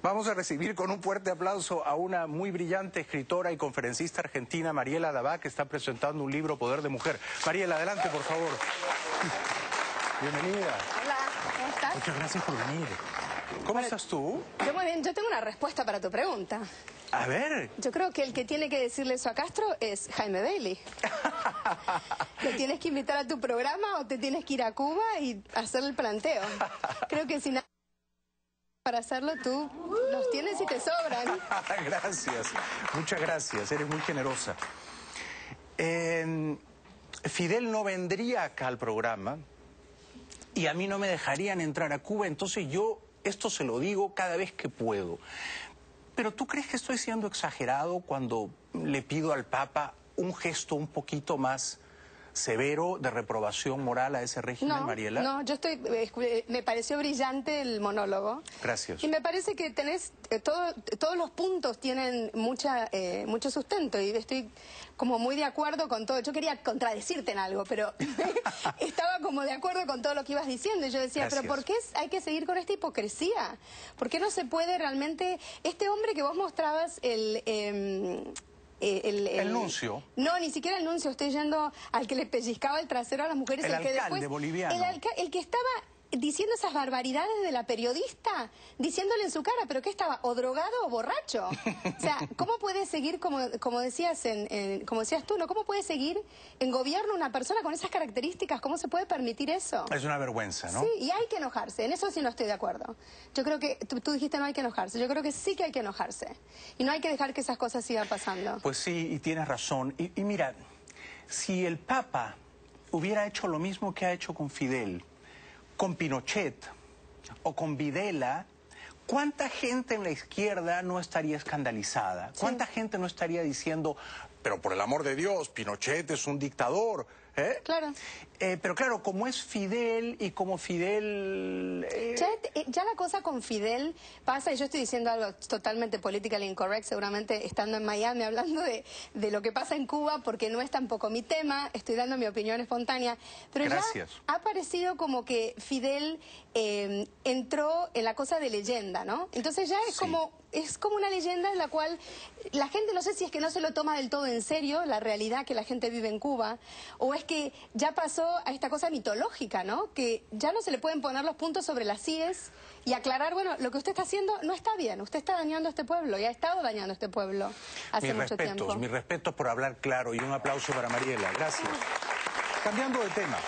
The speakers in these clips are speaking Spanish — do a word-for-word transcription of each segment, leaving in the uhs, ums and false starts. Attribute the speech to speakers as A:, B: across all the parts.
A: Vamos a recibir con un fuerte aplauso a una muy brillante escritora y conferencista argentina, Mariela Dabá, que está presentando un libro, Poder de Mujer. Mariela, adelante, por favor. Bienvenida.
B: Hola, ¿cómo estás?
A: Muchas gracias por venir. ¿Cómo
B: Bueno,
A: estás tú?
B: Yo muy bien, yo tengo una respuesta para tu pregunta.
A: A ver.
B: Yo creo que el que tiene que decirle eso a Castro es Jaime Bailey. ¿Te tienes que invitar a tu programa o te tienes que ir a Cuba y hacer el planteo? Creo que si nada para hacerlo tú los tienes y te sobran.
A: Gracias, muchas gracias, eres muy generosa. Eh, Fidel no vendría acá al programa y a mí no me dejarían entrar a Cuba, entonces yo esto se lo digo cada vez que puedo. Pero ¿tú crees que estoy siendo exagerado cuando le pido al Papa un gesto un poquito más severo de reprobación moral a ese régimen,
B: no,
A: Mariela?
B: No, yo estoy, eh, me pareció brillante el monólogo.
A: Gracias.
B: Y me parece que tenés, eh, todo, todos los puntos tienen mucha, eh, mucho sustento y estoy como muy de acuerdo con todo. Yo quería contradecirte en algo, pero estaba como de acuerdo con todo lo que ibas diciendo. Y yo decía,
A: Gracias.
B: pero ¿por qué hay que seguir con esta hipocresía? ¿Por qué no se puede realmente... Este hombre que vos mostrabas, el... Eh, El, el,
A: el nuncio.
B: No, ni siquiera el nuncio. Estoy yendo al que le pellizcaba el trasero a las mujeres.
A: El,
B: el que
A: alcalde
B: después,
A: boliviano.
B: El, alca el que estaba diciendo esas barbaridades de la periodista, diciéndole en su cara, ¿pero qué estaba? ¿O drogado o borracho? O sea, ¿cómo puede seguir, como, como, decías en, en, como decías tú, ¿no? ¿Cómo puede seguir en gobierno una persona con esas características? ¿Cómo se puede permitir eso?
A: Es una vergüenza, ¿no?
B: Sí, y hay que enojarse. En eso sí no estoy de acuerdo. Yo creo que, tú, tú dijiste no hay que enojarse. Yo creo que sí que hay que enojarse. Y no hay que dejar que esas cosas sigan pasando.
A: Pues sí, y tienes razón. Y, y mira, si el Papa hubiera hecho lo mismo que ha hecho con Fidel, con Pinochet o con Videla, ¿cuánta gente en la izquierda no estaría escandalizada? ¿Cuánta sí. gente no estaría diciendo, pero por el amor de Dios, Pinochet es un dictador? ¿Eh?
B: Claro.
A: Eh, pero claro, como es Fidel y como Fidel... Eh...
B: Ya, ya la cosa con Fidel pasa, y yo estoy diciendo algo totalmente politically incorrect, seguramente estando en Miami hablando de, de lo que pasa en Cuba, porque no es tampoco mi tema, estoy dando mi opinión espontánea, pero
A: Gracias.
B: ya ha parecido como que Fidel eh, entró en la cosa de leyenda, ¿no? Entonces ya es
A: sí.
B: como... Es como una leyenda en la cual la gente, no sé si es que no se lo toma del todo en serio, la realidad que la gente vive en Cuba, o es que ya pasó a esta cosa mitológica, ¿no? Que ya no se le pueden poner los puntos sobre las íes y aclarar, bueno, lo que usted está haciendo no está bien, usted está dañando a este pueblo y ha estado dañando a este pueblo hace
A: mis
B: mucho
A: respetos,
B: tiempo.
A: Mis respetos por hablar claro y un aplauso para Mariela. Gracias. Cambiando de tema.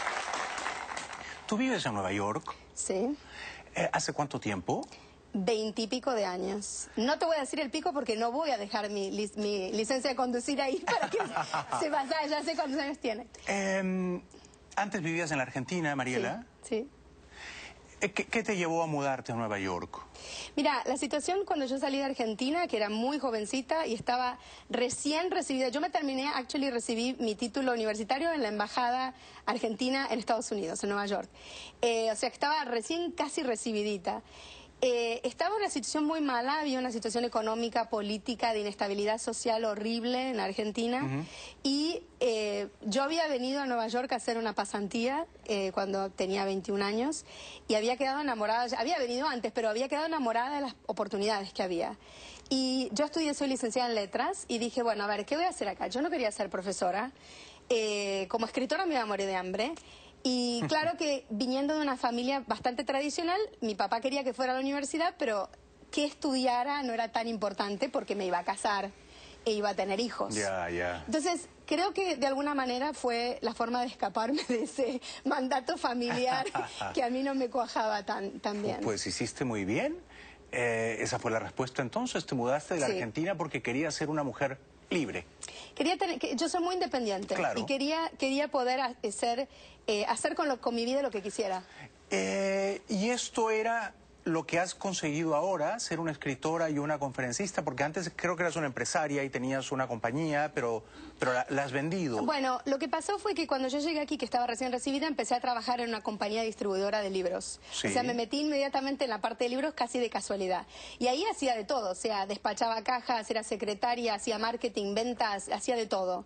A: ¿Tú vives en Nueva York?
B: Sí.
A: Eh, ¿Hace cuánto tiempo?
B: Veintipico de años. No te voy a decir el pico porque no voy a dejar mi, lic mi licencia de conducir ahí para que se vaya, ya sé cuántos años tiene.
A: Eh, ¿Antes vivías en la Argentina, Mariela?
B: Sí.
A: sí. ¿Qué, ¿Qué te llevó a mudarte a Nueva York?
B: Mira, la situación cuando yo salí de Argentina, que era muy jovencita y estaba recién recibida, yo me terminé, actually recibí mi título universitario en la Embajada Argentina en Estados Unidos, en Nueva York. Eh, o sea, que estaba recién casi recibidita. Eh, estaba en una situación muy mala, había una situación económica, política, de inestabilidad social horrible en Argentina. Uh-huh. Y eh, yo había venido a Nueva York a hacer una pasantía eh, cuando tenía veintiún años y había quedado enamorada, había venido antes, pero había quedado enamorada de las oportunidades que había. Y yo estudié, soy licenciada en letras y dije, bueno, a ver, ¿qué voy a hacer acá? Yo no quería ser profesora, eh, como escritora me iba a morir de hambre. Y claro que viniendo de una familia bastante tradicional, mi papá quería que fuera a la universidad, pero que estudiara no era tan importante porque me iba a casar e iba a tener hijos.
A: Ya, yeah, ya. Yeah.
B: Entonces, creo que de alguna manera fue la forma de escaparme de ese mandato familiar que a mí no me cuajaba tan, tan bien.
A: Pues hiciste muy bien. Eh, esa fue la respuesta entonces. Te mudaste de la sí. Argentina porque querías ser una mujer libre.
B: Quería tener, que, yo soy muy independiente
A: claro.
B: y quería, quería poder hacer, eh, hacer con, lo, con mi vida lo que quisiera.
A: Eh, y esto era lo que has conseguido ahora, ser una escritora y una conferencista, porque antes creo que eras una empresaria y tenías una compañía, pero, pero la, la has vendido.
B: Bueno, lo que pasó fue que cuando yo llegué aquí, que estaba recién recibida, empecé a trabajar en una compañía distribuidora de libros.
A: Sí.
B: O sea, me metí inmediatamente en la parte de libros casi de casualidad. Y ahí hacía de todo, o sea, despachaba cajas, era secretaria, hacía marketing, ventas, hacía de todo.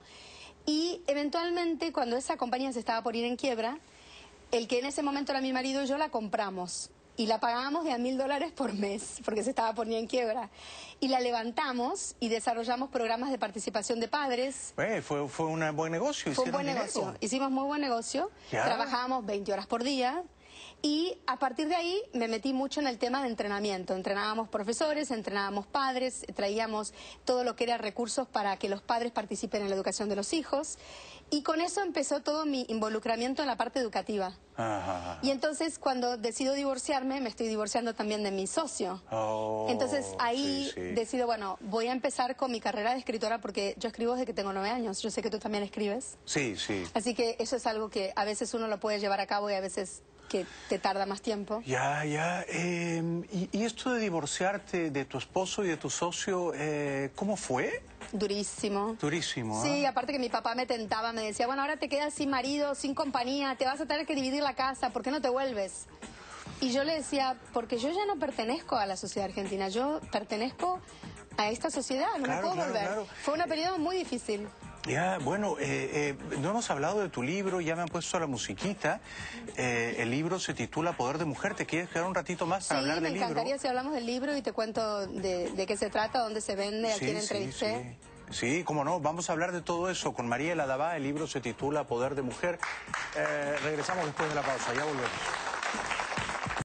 B: Y eventualmente, cuando esa compañía se estaba por ir en quiebra, el que en ese momento era mi marido y yo la compramos. y la pagábamos de a mil dólares por mes, porque se estaba poniendo en quiebra. Y la levantamos y desarrollamos programas de participación de padres.
A: Eh, fue, fue un buen negocio.
B: Fue un buen
A: dinero.
B: negocio. Hicimos muy buen negocio.
A: Ya.
B: Trabajábamos veinte horas por día. Y a partir de ahí me metí mucho en el tema de entrenamiento. Entrenábamos profesores, entrenábamos padres, traíamos todo lo que era recursos para que los padres participen en la educación de los hijos. Y con eso empezó todo mi involucramiento en la parte educativa.
A: Ajá.
B: Y entonces cuando decido divorciarme, me estoy divorciando también de mi socio.
A: Oh,
B: entonces ahí
A: sí, sí.
B: decido, bueno, voy a empezar con mi carrera de escritora porque yo escribo desde que tengo nueve años. Yo sé que tú también escribes.
A: Sí, sí.
B: Así que eso es algo que a veces uno lo puede llevar a cabo y a veces que te tarda más tiempo.
A: Ya, ya. Eh, y, y esto de divorciarte de tu esposo y de tu socio, eh, ¿cómo fue?
B: Durísimo.
A: Durísimo, ¿eh?
B: Sí, aparte que mi papá me tentaba, me decía, bueno, ahora te quedas sin marido, sin compañía, te vas a tener que dividir la casa, ¿por qué no te vuelves? Y yo le decía, porque yo ya no pertenezco a la sociedad argentina, yo pertenezco a esta sociedad, no
A: Claro,
B: me puedo
A: claro,
B: volver.
A: claro.
B: Fue un periodo muy difícil.
A: Ya, bueno, eh, eh, no hemos hablado de tu libro, ya me han puesto la musiquita. Eh, el libro se titula Poder de Mujer. ¿Te quieres quedar un ratito más para
B: Sí,
A: hablar del
B: me
A: libro?
B: encantaría si hablamos del libro y te cuento de, de qué se trata, dónde se vende, a
A: Sí,
B: quién
A: sí,
B: entrevisté.
A: sí. Sí, cómo no, vamos a hablar de todo eso con Mariela Dabá. El libro se titula Poder de Mujer. Eh, regresamos después de la pausa, ya volvemos.